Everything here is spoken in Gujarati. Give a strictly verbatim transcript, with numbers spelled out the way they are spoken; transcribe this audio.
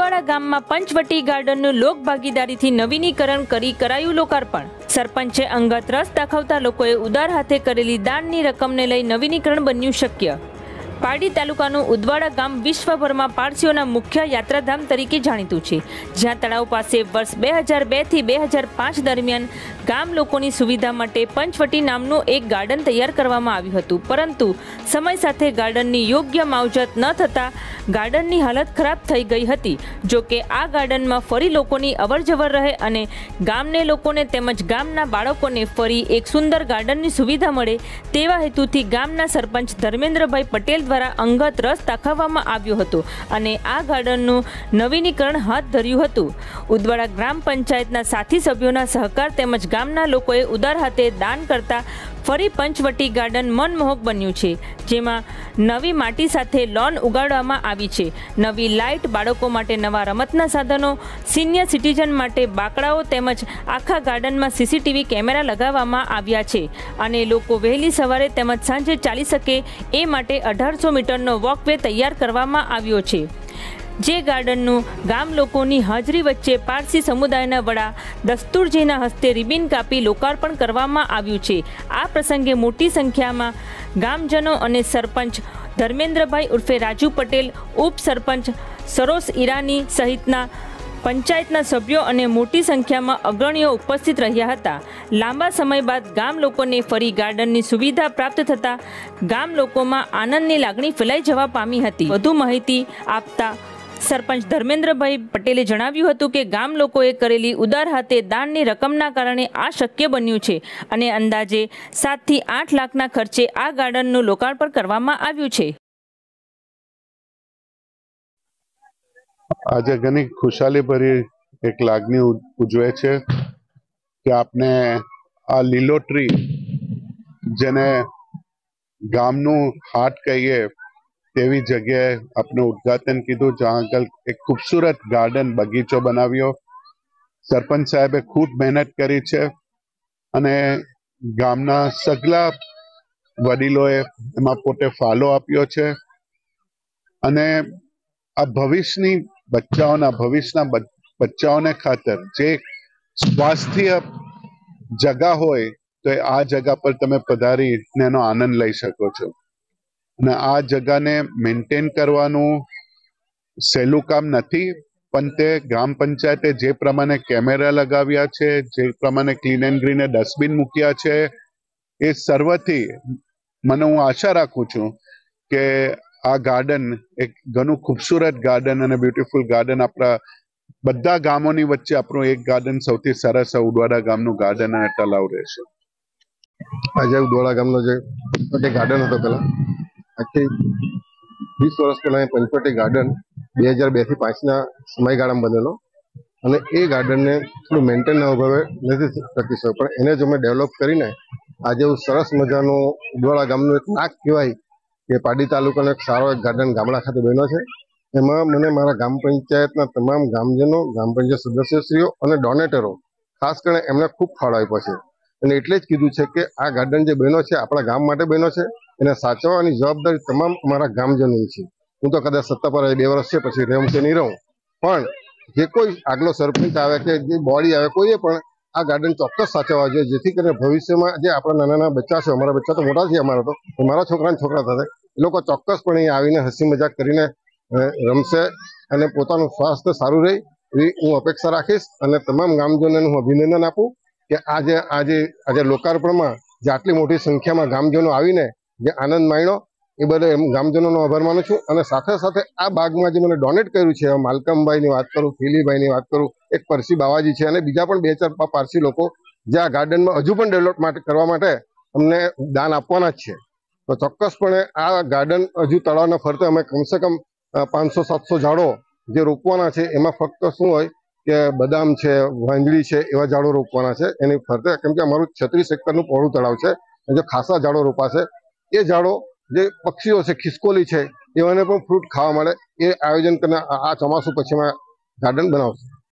ઉદવાડા ગામમાં પંચવટી ગાર્ડનનું લોક ભાગીદારીથી નવીનીકરણ કરી કરાયું લોકાર્પણ। સરપંચે અંગત રસ દાખવતા લોકોએ ઉદાર હાથે કરેલી દાનની રકમને લઈ નવીનીકરણ બન્યું શક્ય। પારડી તાલુકાનું ઉદવાડા ગામ વિશ્વભરમાં પારસીઓના મુખ્ય યાત્રાધામ તરીકે જાણીતું છે, જ્યાં તળાવ પાસે વર્ષ બે હજાર બે થી બે હજાર પાંચ દરમિયાન ગામ લોકોની સુવિધા માટે પંચવટી નામનું એક ગાર્ડન તૈયાર કરવામાં આવ્યું હતું, પરંતુ સમય સાથે ગાર્ડનની યોગ્ય માવજત ન થતાં ગાર્ડનની હાલત ખરાબ થઈ ગઈ હતી। જો કે આ ગાર્ડનમાં ફરી લોકોની અવરજવર રહે અને ગામને લોકોને તેમજ ગામના બાળકોને ફરી એક સુંદર ગાર્ડનની સુવિધા મળે તેવા હેતુથી ગામના સરપંચ ધર્મેન્દ્રભાઈ પટેલ દ્વારા અંગત રસ દાખવવામાં આવ્યો હતો અને આ ગાર્ડનનું નવીનીકરણ હાથ ધર્યું હતું। ઉદવાડા ગ્રામ પંચાયતના સાથી સભ્યોના સહકાર તેમજ ગામના લોકોએ ઉદાર હાથે દાન કરતા ફરી પંચવટી ગાર્ડન મનમોહક બન્યું છે, જેમાં નવી માટી સાથે લોન ઉગાડવામાં આવી છે, નવી લાઇટ, બાળકો માટે નવા રમતના સાધનો, સિનિયર સિટીઝન માટે બાકડાઓ તેમજ આખા ગાર્ડનમાં સીસીટીવી કેમેરા લગાવવામાં આવ્યા છે અને લોકો વહેલી સવારે તેમજ સાંજે ચાલી શકે એ માટે અઢારસો મીટરનો વોકવે તૈયાર કરવામાં આવ્યો છે, જે ગાર્ડનનું ગામ લોકોની હાજરી વચ્ચે પારસી સમુદાયના વડા દસ્તુરજીના હસ્તે રિબિન કાપી લોકાર્પણ કરવામાં આવ્યું છે। આ પ્રસંગે મોટી સંખ્યામાં ગામજનો અને સરપંચ ધર્મેન્દ્રભાઈ ઉર્ફે રાજુ પટેલ, ઉપસરપંચ સરોસ ઈરાની સહિતના પંચાયતના સભ્યો અને મોટી સંખ્યામાં અગ્રણીઓ ઉપસ્થિત રહ્યા હતા। લાંબા સમય બાદ ગામ લોકોને ફરી ગાર્ડનની સુવિધા પ્રાપ્ત થતાં ગામ લોકોમાં આનંદની લાગણી ફેલાઈ જવા પામી હતી। વધુ માહિતી આપતા સરપંચ ધર્મેન્દ્રભાઈ પટેલે જણાવ્યું હતું કે ગામ લોકોએ કરેલી ઉદાર હાથે દાનની રકમના કારણે આ શક્ય બન્યું છે અને અંદાજે સાત થી આઠ લાખના ખર્ચે આ ગાર્ડનનું લોકાર્પણ કરવામાં આવ્યું છે। આજે ઘણી ખુશાલી ભરી એક લાગણી ઉજવે છે કે આપણે આ લીલોતરી જેને ગામનું હાટ કહીએ તેવી જગ્યાએ આપણે ઉદ્ઘાટન કીધું, જ્યાં આગળ એક ખૂબસૂરત ગાર્ડન બગીચો બનાવ્યો। સરપંચ સાહેબે ખૂબ મહેનત કરી છે અને ગામના સગલા વડીલોએ એમાં પોતે ફાળો આપ્યો છે અને આ ભવિષ્યની બચ્ચાઓના ભવિષ્યના બચ્ચાઓને ખાતર જે સ્વાસ્થ્ય જગા હોય તો આ જગા પર તમે પધારીને એનો આનંદ લઈ શકો છો અને આ જગાને મેન્ટેન કરવાનું સહેલું કામ નથી, પણ તે ગ્રામ પંચાયતે જે પ્રમાણે કેમેરા લગાવ્યા છે, જે પ્રમાણે ક્લીન એન્ડ ગ્રીને ડસ્ટબિન મૂક્યા છે, એ સર્વથી મને હું આશા રાખું છું કે આ ગાર્ડન એક ઘણું ખૂબસૂરત ગાર્ડન અને બ્યુટીફુલ ગાર્ડન આપણા બધા ગામોની વચ્ચે આપણું એક ગાર્ડન સૌથી સરસ ઉદવાડા ગામનું ગાર્ડન અને તલાવ રહેશે। આજે ઉદવાડા ગામનો જે ગાર્ડન હતો પેલા આજથી વીસ વર્ષ પહેલા પંચવટી ગાર્ડન બે હજાર બે થી પાંચ ના સમયગાળામાં બનેલો અને એ ગાર્ડનને થોડું મેન્ટેન ના અભાવે નથી શકી શકે, પણ એને જો મેં ડેવલપ કરીને આજે એવું સરસ મજાનું ઉદવાડા ગામનું એક નાક કહેવાય કે પારડી તાલુકાનો એક સારો એક ગાર્ડન ગામડા ખાતે બન્યો છે। એમાં મને મારા ગ્રામ પંચાયતના તમામ ગામજનો, ગ્રામ પંચાયત સદસ્યશ્રીઓ અને ડોનેટરો ખાસ કરીને એમને ખૂબ ફાળો આપ્યો છે અને એટલે જ કીધું છે કે આ ગાર્ડન જે બન્યો છે આપણા ગામ માટે બન્યો છે, એને સાચવવાની જવાબદારી તમામ અમારા ગામજનોની છે। હું તો કદાચ સત્તા પર બે વર્ષ છે, પછી રહું કે નહીં રહું, પણ જે કોઈ આગલો સરપંચ આવે કે જે બોડી આવે કોઈએ પણ આ ગાર્ડન ચોક્કસ સાચવવા જોઈએ, જેથી કરીને ભવિષ્યમાં જે આપણા નાના નાના બચ્ચા છે, અમારા બચ્ચા તો મોટા છે અમારા તો મારા છોકરાના છોકરા થશે, એ લોકો ચોક્કસપણે અહીં આવીને હસી મજાક કરીને રમશે અને પોતાનું સ્વાસ્થ્ય સારું રહે એવી હું અપેક્ષા રાખીશ અને તમામ ગામજનોને હું અભિનંદન આપું કે આજે આજે આજે લોકાર્પણમાં જે આટલી મોટી સંખ્યામાં ગામજનો આવીને જે આનંદ માણ્યો એ બદલ ગામજનોનો આભાર માનું છું અને સાથે સાથે આ બાગમાં જે મને ડોનેટ કર્યું છે, માલકમભાઈની વાત કરું, ફેલીભાઈની વાત કરું, એક પરસી બાવાજી છે અને બીજા પણ બે ચાર પારસી લોકો જે આ ગાર્ડનમાં હજુ પણ ડેવલપ માટે કરવા માટે અમને દાન આપવાના જ છે। તો ચોક્કસપણે આ ગાર્ડન હજુ તળાવના ફરતે અમે કમસે કમ પાંચસો સાતસો ઝાડો જે રોપવાના છે, એમાં ફક્ત શું હોય કે બદામ છે, વાંજળી છે, એવા ઝાડો રોપવાના છે એની ફરતે, કેમ કે અમારું છત્રીસ એકરનું પહોળું તળાવ છે, જો ખાસા ઝાડો રોપાશે એ ઝાડો જે પક્ષીઓ છે, ખિસકોલી છે, એવાને પણ ફ્રૂટ ખાવા મળે એ આયોજન કરીને આ ચોમાસું પછીમાં ગાર્ડન બનાવશે।